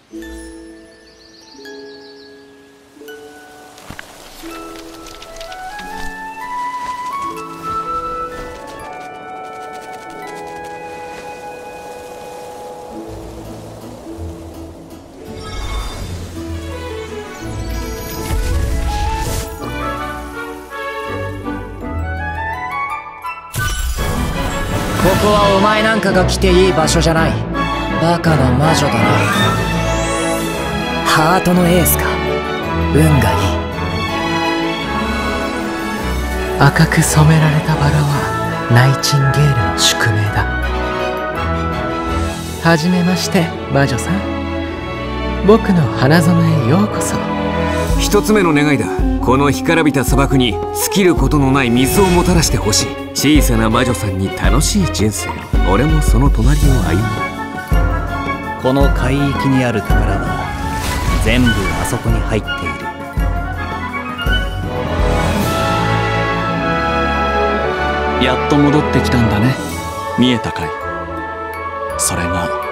ここはお前なんかが来ていい場所じゃない。バカな魔女だな。ハートのエースか。運がいい。 赤く染められたバラはナイチンゲールの宿命だ。はじめまして魔女さん。僕の花園へようこそ。 一つ目の願いだ。この干からびた砂漠に尽きることのない水をもたらしてほしい。小さな魔女さんに楽しい人生。俺もその隣を歩む。 この海域にある宝は全部あそこに入っている。 やっと戻ってきたんだね。見えたかい。それが